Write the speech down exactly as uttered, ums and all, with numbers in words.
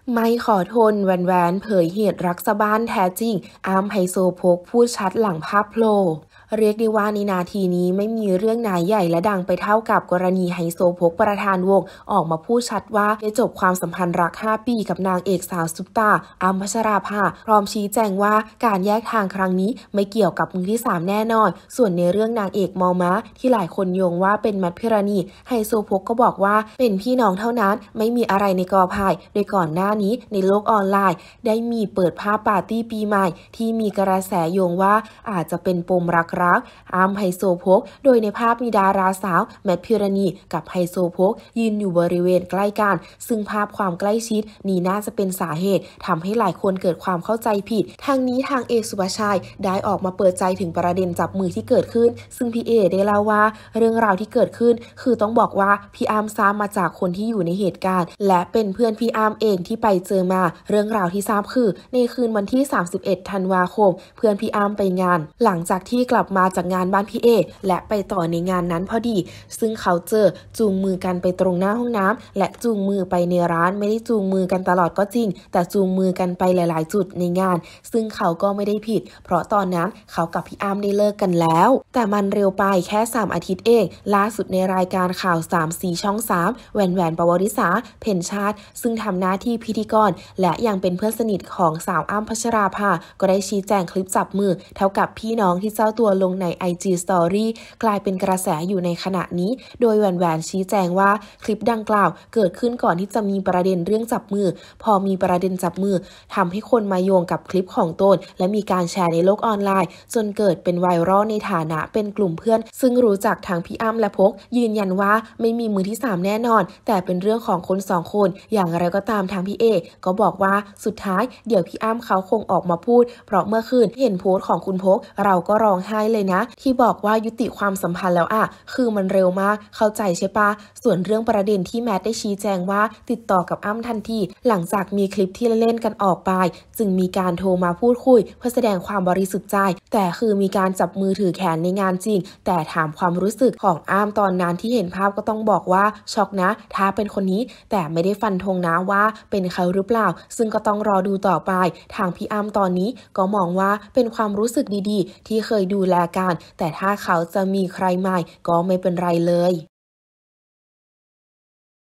ไม่ขอทนแหวนๆเผยเหตุรักสะบ้านแท้จริงอาร์มไฮโซโพกพูดชัดหลังภาพโผล่เรียกได้ว่าในนาทีนี้ไม่มีเรื่องไหนใหญ่และดังไปเท่ากับกรณีไฮโซโพกประธานวงออกมาพูดชัดว่าได้จบความสัมพันธ์รักห้าปีกับนางเอกสาวซุปตาอ้ำพัชราภาพร้อมชี้แจงว่าการแยกทางครั้งนี้ไม่เกี่ยวกับมือที่สามแน่นอนส่วนในเรื่องนางเอกมอม้าที่หลายคนโยงว่าเป็นแมทพิรณีไฮโซโพกก็บอกว่าเป็นพี่น้องเท่านั้นไม่มีอะไรในกอไผ่โดยก่อนหน้านี้ในโลกออนไลน์ได้มีเปิดภาพปาร์ตี้ปีใหม่ที่มีกระแสโยงว่าอาจจะเป็นปมรักๆอ้ำไฮโซโพกโดยในภาพมีดาราสาวแมทพิรณีกับไฮโซโพกยืนอยู่บริเวณใกล้กันซึ่งภาพความใกล้ชิดนี้น่าจะเป็นสาเหตุทำให้หลายคนเกิดความเข้าใจผิดทางนี้ทางเอสุภาชัยได้ออกมาเปิดใจถึงประเด็นจับมือที่เกิดขึ้นซึ่งพี่เอได้เล่าว่าเรื่องราวที่เกิดขึ้นคือต้องบอกว่าพี่อ้ำทราบมาจากคนที่อยู่ในเหตุการณ์และเป็นเพื่อนพี่อ้ำเองที่ไปเจอมาเรื่องราวที่ทราบคือในคืนวันที่สามสิบเอ็ดธันวาคมเพื่อนพี่อ้ำไปงานหลังจากที่กลับมาจากงานบ้านพี่เอและไปต่อในงานนั้นพอดีซึ่งเขาเจอจูงมือกันไปตรงหน้าห้องน้ำและจูงมือไปในร้านไม่ได้จูงมือกันตลอดก็จริงแต่จูงมือกันไปหลายๆจุดในงานซึ่งเขาก็ไม่ได้ผิดเพราะตอนนั้นเขากับพี่อ้ำได้เลิกกันแล้วแต่มันเร็วไปแค่สามอาทิตย์เองล่าสุดในรายการข่าวสามสีช่องสามแหวนแหวนปวริษาเพ็ญชาติซึ่งทำหน้าที่พิธีกรและยังเป็นเพื่อนสนิทของสาวอ้ำพัชราภาก็ได้ชี้แจงคลิปจับมือเท่ากับพี่น้องที่เจ้าตัวลงใน ไอ จี Story กลายเป็นกระแสอยู่ในขณะนี้โดยแหวนแหวนชี้แจงว่าคลิปดังกล่าวเกิดขึ้นก่อนที่จะมีประเด็นเรื่องจับมือพอมีประเด็นจับมือทำให้คนมาโยงกับคลิปของตนและมีการแชร์ในโลกออนไลน์จนเกิดเป็นไวรัลในฐานะเป็นกลุ่มเพื่อนซึ่งรู้จักทางพี่อ้ำและพกยืนยันว่าไม่มีมือที่สามแน่นอนแต่เป็นเรื่องของคนสองคนอย่างไรก็ตามทางพี่เอก็บอกว่าสุดท้ายเดี๋ยวพี่อ้ำเขาคงออกมาพูดเพราะเมื่อคืนเห็นโพสต์ของคุณพกเราก็ร้องไห้เลยนะที่บอกว่ายุติความสัมพันธ์แล้วอะคือมันเร็วมากเข้าใจใช่ปะส่วนเรื่องประเด็นที่แมทได้ชี้แจงว่าติดต่อกับอ้ำทันทีหลังจากมีคลิปที่เล่นกันออกไปจึงมีการโทรมาพูดคุยเพื่อแสดงความบริสุทธิ์ใจแต่คือมีการจับมือถือแขนในงานจริงแต่ถามความรู้สึกของอ้ำตอนนั้นที่เห็นภาพก็ต้องบอกว่าช็อกนะถ้าเป็นคนนี้แต่ไม่ได้ฟันธงนะว่าเป็นเขาหรือเปล่าซึ่งก็ต้องรอดูต่อไปทางพี่อ้ำตอนนี้ก็มองว่าเป็นความรู้สึกดีๆที่เคยดูแลกันแต่ถ้าเขาจะมีใครใหม่ก็ไม่เป็นไรเลย